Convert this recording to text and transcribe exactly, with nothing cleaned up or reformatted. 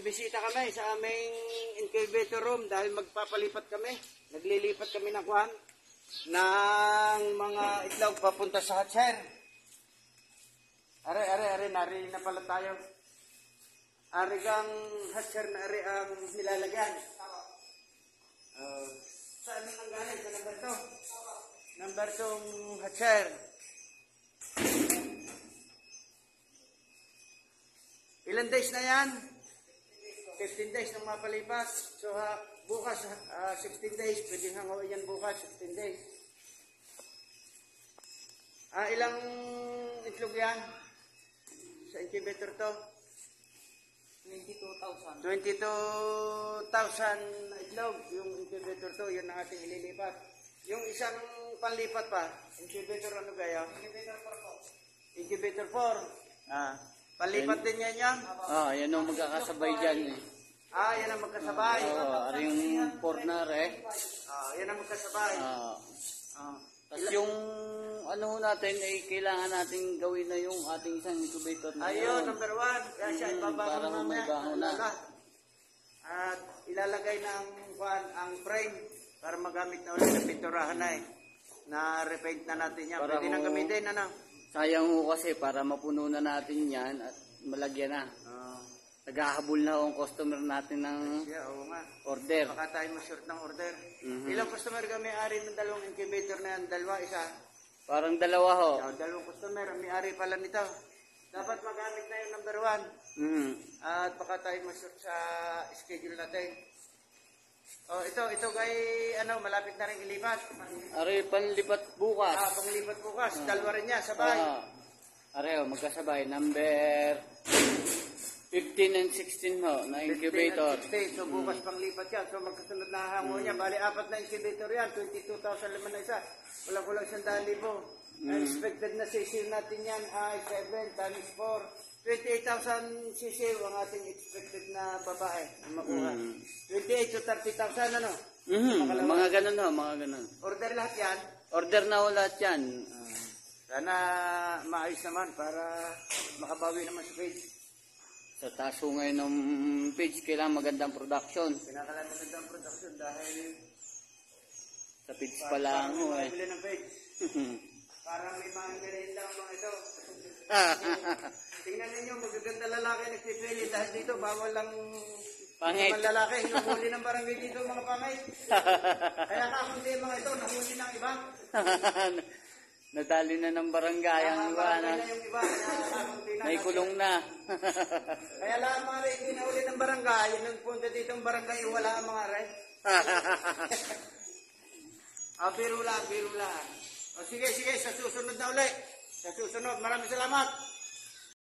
bibisita kami sa aming incubator room dahil magpapalipat kami. Naglilipat kami ng kuhan ng mga itlog papunta sa hatcher. Are, are, are, nari na pala tayo. Ari kang hatcher na ari ang nilalagyan. Uh, saan nang galing? Sa number two? Number two hatcher. Ilan days na yan? fifteen days nang mapalipat. So ha, bukas uh, sixteen days. Pwede hangoy yan bukas, sixteen days. Ah, ilang itlog yan? Sa incubator to? twenty-two thousand. twenty-two thousand itlog. Yung incubator to, yun ang ating ililipat. Yung isang panlipat pa, incubator ano kaya? Incubator four po. Incubator four. Ah. Panlipat din yan yan? Ah, yan ang magkakasabay dyan eh. Ah, yan ang magkasabay. Oo, oh, ari yung porner eh. Ah, yan ang magkasabay. Ah. Ah. Tapos yung ano natin ay kailangan nating gawin na yung ating isang incubator na Ayun, number one. Kaya siya Hmm, ibabangon para mamaya. may bangon na. Alala. At ilalagay ng kuan ang frame para magamit na ulit sa pinturahan na eh. Na repaint na natin yan. Para Pwede nang ho- gamitin, ano? Sayang ho kasi para mapuno na natin yan at malagyan na. Ah, Naghahabol na ho ang customer natin ng yeah, oo nga. order. Baka tayo ma-short ng order. Mhm. Ilang customer kami ari ng dalawang incubator na yan? Dalawa, isa. Parang dalawa ho. Oh, dalawang customer, may ari pala nito. Dapat magamit na yung number one. Mhm. At baka tayo ma-short sa schedule natin. Oh, ito, ito kay, ano, malapit na rin ilipat. Ari panlipat bukas. Ah, panglipat bukas. Dalawa rin niya, sabay. Ah, ari ho, magkasabay. Number fifteen and sixteen ho na incubator. fifteen and sixteen. So, bukas panglipat yan. So, magkasunod na hango niya. Bali, apat na incubator yan. twenty-two thousand laman na isa. Wala-kulang isang daan libo. Ang expected na sisiw natin yan ay seven times four. twenty-eight thousand sisiw ang ating expected na babae na makuha. Mm. twenty-eight to thirty thousand, ano? Mhm. Mga ganun ho, mga ganun. Order lahat yan. Order na ho lahat yan. Ah, sana maayos naman para makabawi naman sa page. Sa taas ho ngayon ng page, kailangan magandang production. Pinakalan magandang production dahil Sa page pa lang ho eh. bili ng page. Parang may mga merienda ang mga ito. Tingnan ninyo, magaganda lalaki nagpipili dahil dito bawal lang Pangit. mga lalaki nahuli ng barangay dito mga pangit. Kaya kakunti mga ito nahuli ng iba. Nadali na ng barangay ang Kaya iba na. barangay na yung iba. Kaya kakunti na. May kulong na. Kaya lahat mga rin hindi nahuli ng barangay. Nung punta dito ang barangay wala ang mga rin. Ah, biro lang, biro lang. O sige, sige, sa susunod na uli. Sa susunod, maraming salamat.